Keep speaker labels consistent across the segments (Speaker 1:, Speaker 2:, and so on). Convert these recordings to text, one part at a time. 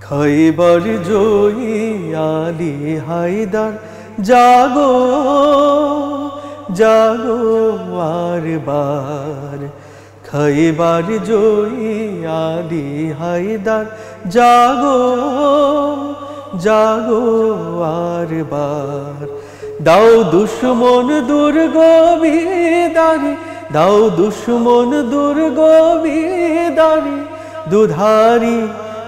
Speaker 1: খৈবর জয়ী আলী হায়দার জাগো জাগো আরবার। খৈবর জয়ী আলী হায়দার জাগো জাগো আরবার। দাও দুশ্মন দুর্গ বিদারি, দাও দুশ্মন দুর্গ বিদারি, দুধারি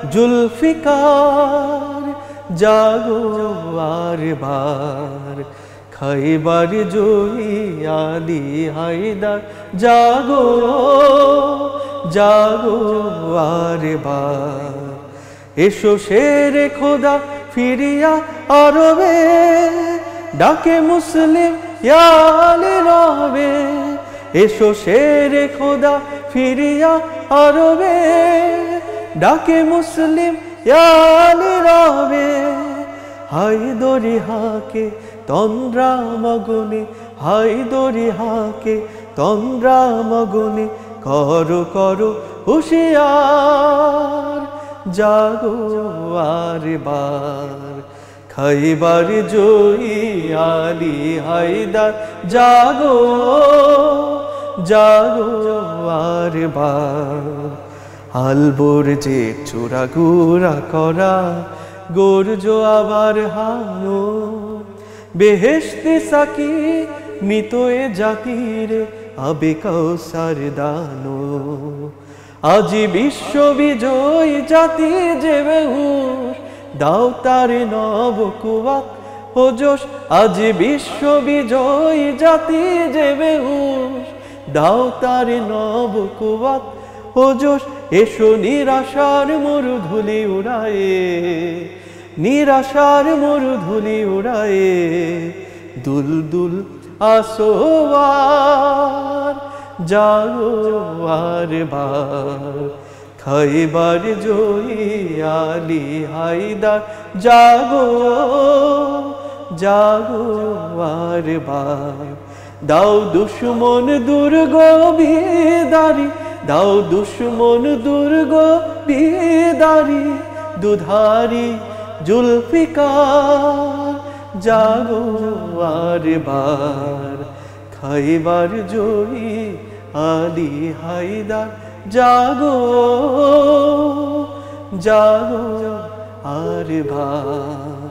Speaker 1: জুলফিকার জাগো আরবার। খৈবর জয়ী আলী হায়দার জাগো জাগো আরবার। এসো শেরে খোদা ফিরিয়া আরবে, ডাকে মুসলিম ইয়া আলী রবে। এসো শেরে খোদা ফিরিয়া আরবে, ডাকে মুসলিম ইয়া আলী রবে। হায়দরি হাকে তন্দ্রা মগনে, হায়দরি হাকে তন্দ্রা মগনে, করো করো হুশিয়ার জাগো আরবার। খৈবর জয়ী আলী হায়দার জাগো জাগো আরবার। আলবোর যে চূড়া গুড়া করা, গর্জ আবার হানো, বেহেশতে সাকি নিতয়ে জাতিরে আবে কৌসার দানো। আজি বিশ্ব বিজয় জাতি যে বেহুশ, দাও তার নব কুয়াত ও জোশ। আজি বিশ্ব বিজয় জাতি যে বেহুশ, দাও তার নব কুয়াত ও জোশ। এসো নিরাশার মরুধুলি উড়ায়ে, নিরাশার মরুধুলি উড়ায়ে, দুলদুল আসোয়ার জাগো আরবার। খৈবর জয়ী আলী হায়দার জাগো জাগো আরবার। দাও দুশ্মন দুর্গ বিদারি, দাও দুশ্মন দুর্গ বিদারি, দুধারি জুলফিকার জাগো আরবার। খৈবর জয়ী আলী হায়দার জাগো জাগো আরবার।